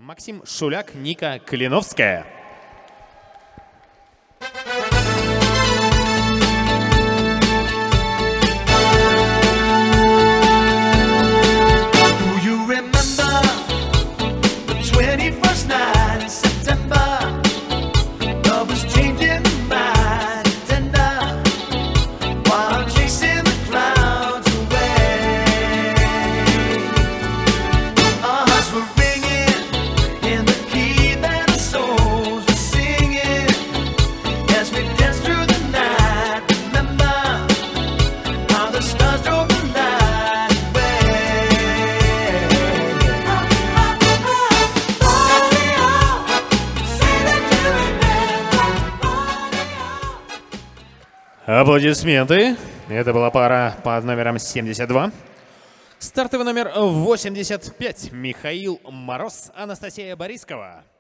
Максим Шуляк, Ника Калиновская. Аплодисменты. Это была пара под номером 72. Стартовый номер 85. Михаил Мороз, Анастасия Борискова.